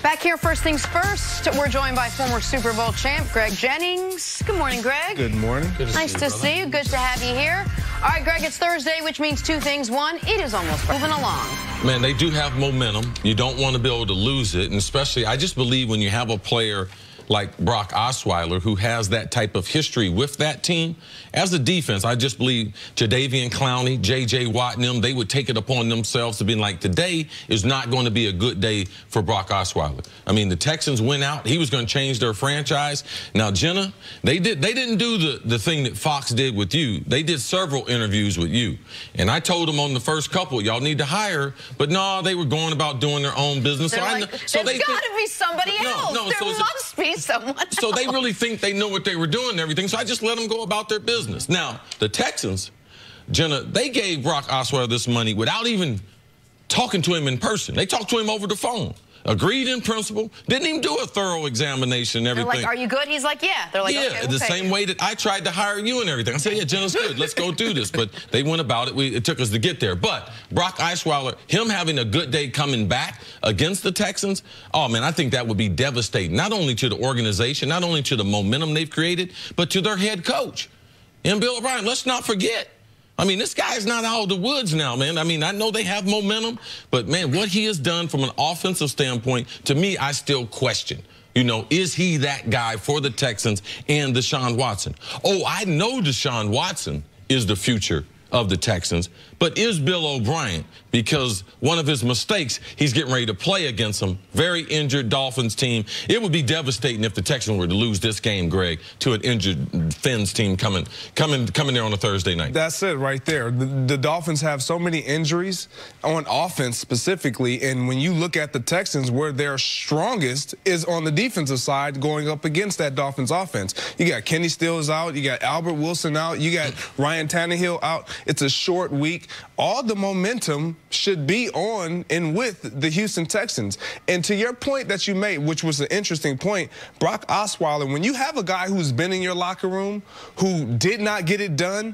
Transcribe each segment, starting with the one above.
Back here, first things first, we're joined by former Super Bowl champ Greg Jennings. Good morning, Greg. Good morning. Nice to see you. Good to have you here. All right, Greg, it's Thursday, which means two things. One, it is almost moving along. Man, they do have momentum. You don't want to be able to lose it, and especially, I just believe when you have a player like Brock Osweiler, who has that type of history with that team. As a defense, I just believe Jadeveon Clowney, J.J. Watt, and them, they would take it upon themselves to be like, today is not going to be a good day for Brock Osweiler. I mean, the Texans went out. He was going to change their franchise. Now, Jenna, they didn't do the thing that Fox did with you. They did several interviews with you. And I told them on the first couple, y'all need to hire. But no, they were going about doing their own business. They're like, there's got to be somebody else. There must be someone else. So they really think they know what they were doing and everything. So I just let them go about their business. Now, the Texans, Jenna, they gave Brock Osweiler this money without even talking to him in person. They talked to him over the phone. Agreed in principle. Didn't even do a thorough examination and everything. They're like, are you good? He's like, yeah. They're like, yeah, okay, the same way that I tried to hire you and everything. I said, yeah, Jenna's good. Let's go do this. But they went about it. It took us to get there. But Brock Osweiler, him having a good day coming back against the Texans, oh, man, I think that would be devastating. Not only to the organization, not only to the momentum they've created, but to their head coach. And Bill O'Brien, let's not forget. I mean, this guy's not out of the woods now, man. I mean, I know they have momentum, but, man, what he has done from an offensive standpoint, to me, I still question. You know, is he that guy for the Texans and Deshaun Watson? Oh, I know Deshaun Watson is the future of the Texans, but is Bill O'Brien? Because one of his mistakes, he's getting ready to play against some very injured Dolphins team. It would be devastating if the Texans were to lose this game, Greg, to an injured Fins team coming there on a Thursday night. That's it right there. The Dolphins have so many injuries on offense specifically, and when you look at the Texans, where they're strongest is on the defensive side going up against that Dolphins offense. You got Kenny Stills out, you got Albert Wilson out, you got Ryan Tannehill out. It's a short week. All the momentum should be on and with the Houston Texans. And to your point that you made, which was an interesting point, Brock Osweiler, when you have a guy who's been in your locker room who did not get it done,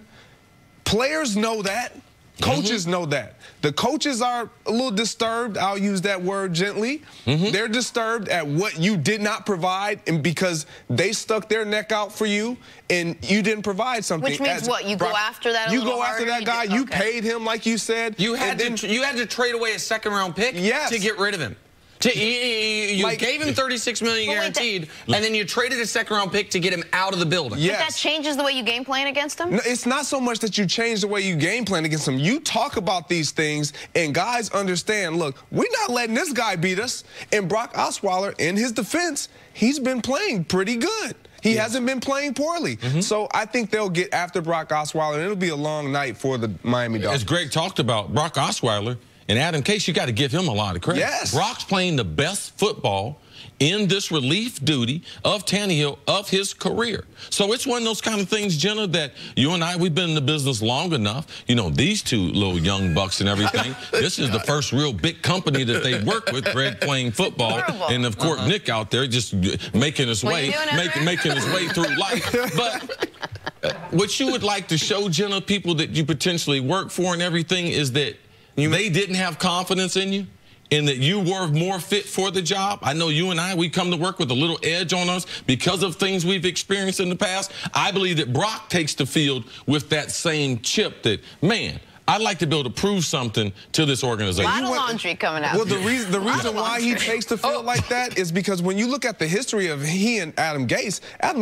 players know that. Coaches know that. The coaches are a little disturbed. I'll use that word gently. They're disturbed at what you did not provide, and because they stuck their neck out for you and you didn't provide something. Which means what? You go after that a little harder? You go after that guy. You paid him like you said. You had to trade away a second-round pick to get rid of him. You gave him $36 million guaranteed, and then you traded a second-round pick to get him out of the building. Yes. But that changes the way you game plan against him? No, it's not so much that you change the way you game plan against him. You talk about these things, and guys understand, look, we're not letting this guy beat us. And Brock Osweiler, in his defense, he's been playing pretty good. He hasn't been playing poorly. So I think they'll get after Brock Osweiler, and it'll be a long night for the Miami Dolphins. As Greg talked about, Brock Osweiler and Adam Case, you got to give him a lot of credit. Yes. Brock's playing the best football in this relief duty of Tannehill of his career. So it's one of those kind of things, Jenna, that you and I, we've been in the business long enough. You know, these two little young bucks and everything. This is the first real big company that they work with, Greg playing football. And, of course, Nick out there just making his way, making his way through life. But what you would like to show, Jenna, people that you potentially work for and everything is that they didn't have confidence in you and that you were more fit for the job. I know you and I, we come to work with a little edge on us because of things we've experienced in the past. I believe that Brock takes the field with that same chip that, man, I'd like to be able to prove something to this organization. A lot of laundry coming out. Well, the reason why he takes the field like that is because when you look at the history of he and Adam Gase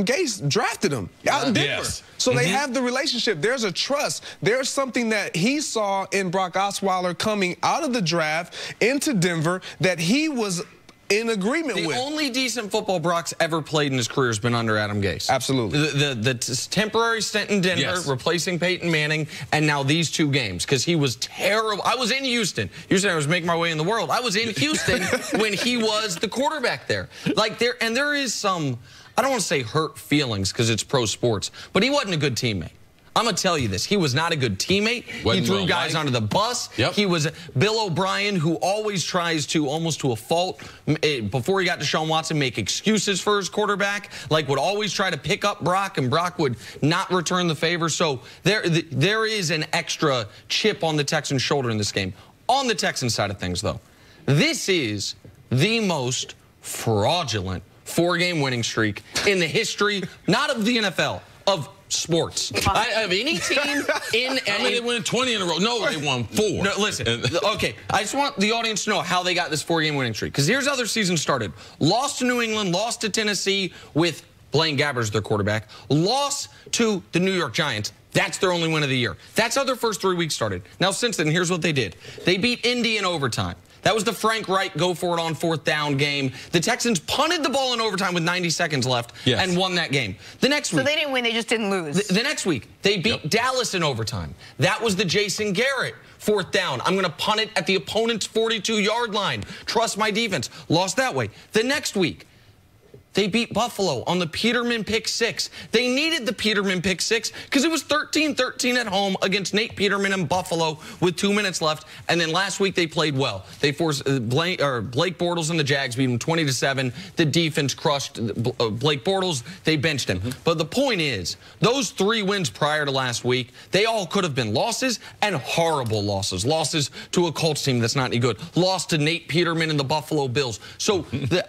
drafted him out in Denver. So they have the relationship. There's a trust. There's something that he saw in Brock Osweiler coming out of the draft into Denver that he was in agreement with. The only decent football Brock's ever played in his career has been under Adam Gase. Absolutely. The temporary stint in Denver, replacing Peyton Manning, and now these two games, because he was terrible. I was in Houston. Houston, I was making my way in the world. I was in Houston when he was the quarterback there. There is some, I don't want to say hurt feelings because it's pro sports, but he wasn't a good teammate. I'm going to tell you this. He was not a good teammate. He threw guys under the bus. He was Bill O'Brien, who always tries to, almost to a fault, before he got Deshaun Watson, make excuses for his quarterback, like would always try to pick up Brock, and Brock would not return the favor. So there is an extra chip on the Texans' shoulder in this game. On the Texans side of things, though, this is the most fraudulent 4-game winning streak in the history, not of the NFL, of sports. Of any team in any... I mean, they won 20 in a row. No, they won 4. No, listen. Okay, I just want the audience to know how they got this 4-game winning streak. Because here's how their season started. Lost to New England, lost to Tennessee with Blaine Gabbert, their quarterback. Lost to the New York Giants. That's their only win of the year. That's how their first 3 weeks started. Now, since then, here's what they did. They beat Indy in overtime. That was the Frank Reich go-for-it on 4th down game. The Texans punted the ball in overtime with 90 seconds left and won that game. The next week... So they didn't win, they just didn't lose. The next week, they beat Dallas in overtime. That was the Jason Garrett 4th down. I'm going to punt it at the opponent's 42-yard line. Trust my defense. Lost that way. The next week, they beat Buffalo on the Peterman pick 6. They needed the Peterman pick 6 because it was 13-13 at home against Nate Peterman and Buffalo with 2 minutes left. And then last week they played well. They forced Blake Bortles and the Jags beat them 20-7. The defense crushed Blake Bortles. They benched him. But the point is, those 3 wins prior to last week, they all could have been losses and horrible losses. Losses to a Colts team that's not any good. Lost to Nate Peterman and the Buffalo Bills. So,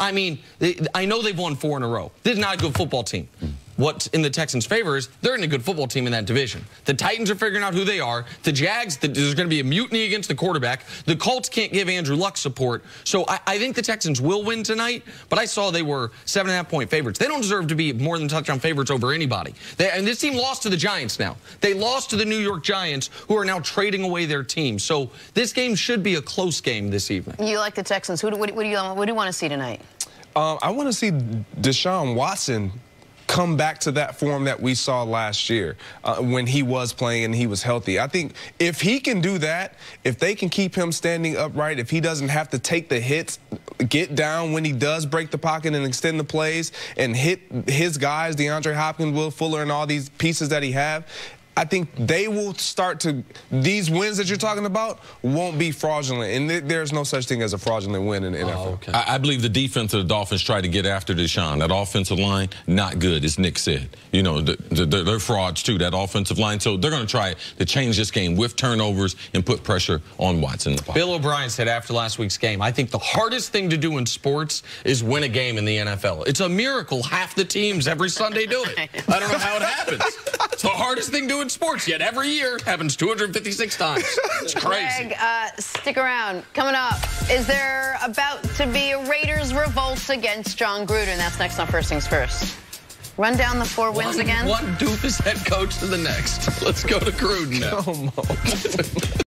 I know they've won 4 in a row. This is not a good football team. What's in the Texans' favor is they're in a good football team in that division. The Titans are figuring out who they are. The Jags, there's going to be a mutiny against the quarterback. The Colts can't give Andrew Luck support. So I think the Texans will win tonight, but I saw they were 7.5-point favorites. They don't deserve to be more than touchdown favorites over anybody. And this team lost to the Giants now. They lost to the New York Giants, who are now trading away their team. So this game should be a close game this evening. You like the Texans. What do you want to see tonight? I want to see Deshaun Watson come back to that form that we saw last year when he was playing and he was healthy. I think if he can do that, if they can keep him standing upright, if he doesn't have to take the hits, get down when he does break the pocket and extend the plays and hit his guys, DeAndre Hopkins, Will Fuller, and all these pieces that he have, I think they will start to, these wins that you're talking about won't be fraudulent. And there's no such thing as a fraudulent win in the NFL. Okay. I believe the defense of the Dolphins tried to get after Deshaun. That offensive line, not good, as Nick said. You know, they're frauds too, that offensive line. So they're going to try to change this game with turnovers and put pressure on Watson. Bill O'Brien said after last week's game, I think the hardest thing to do in sports is win a game in the NFL. It's a miracle. Half the teams every Sunday do it. I don't know how it happens. It's the hardest thing to do in sports, yet every year happens 256 times. It's crazy. Greg, stick around. Coming up, is there about to be a Raiders revolt against John Gruden? That's next on First Things First. Run down the 4 wins again. One doofus head coach to the next. Let's go to Gruden now.